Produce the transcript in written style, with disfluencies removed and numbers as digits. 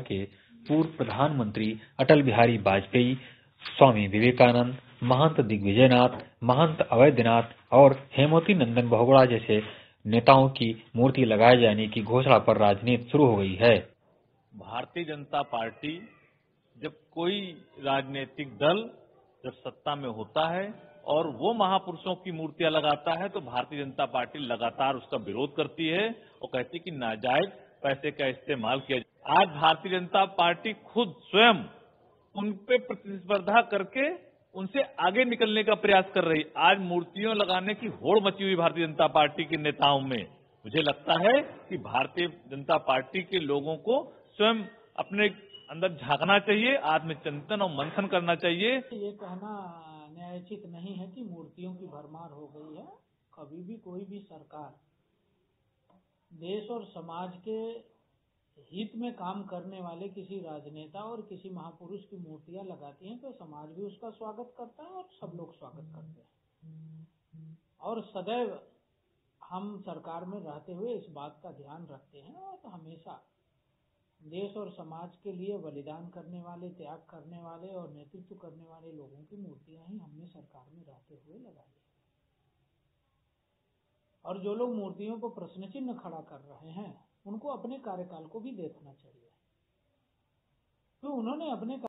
के पूर्व प्रधानमंत्री अटल बिहारी वाजपेयी, स्वामी विवेकानंद, महंत दिग्विजयनाथ, महंत अवैधनाथ और हेमवती नंदन बहुगुणा जैसे नेताओं की मूर्ति लगाए जाने की घोषणा पर राजनीति शुरू हो गई है। भारतीय जनता पार्टी जब कोई राजनीतिक दल जब सत्ता में होता है और वो महापुरुषों की मूर्तियां लगाता है तो भारतीय जनता पार्टी लगातार उसका विरोध करती है और कहती है कि नाजायज पैसे का इस्तेमाल किया जाए। आज भारतीय जनता पार्टी खुद स्वयं उन पे प्रतिस्पर्धा करके उनसे आगे निकलने का प्रयास कर रही है। आज मूर्तियों लगाने की होड़ मची हुई भारतीय जनता पार्टी के नेताओं में। मुझे लगता है कि भारतीय जनता पार्टी के लोगों को स्वयं अपने अंदर झांकना चाहिए, आत्मचिंतन और मंथन करना चाहिए। ये कहना न्यायोचित नहीं है कि मूर्तियों की भरमार हो गई है। कभी भी कोई भी सरकार देश और समाज के हित में काम करने वाले किसी राजनेता और किसी महापुरुष की मूर्तियां लगाती हैं तो समाज भी उसका स्वागत करता है और सब लोग स्वागत करते हैं। और सदैव हम सरकार में रहते हुए इस बात का ध्यान रखते हैं और हमेशा देश और समाज के लिए बलिदान करने वाले, त्याग करने वाले और नेतृत्व करने वाले लोगों की मूर्तियां ही हमने सरकार में रहते हुए लगाई है। और जो लोग मूर्तियों को प्रश्न चिन्ह खड़ा कर रहे हैं उनको अपने कार्यकाल को भी देखना चाहिए, तो उन्होंने अपने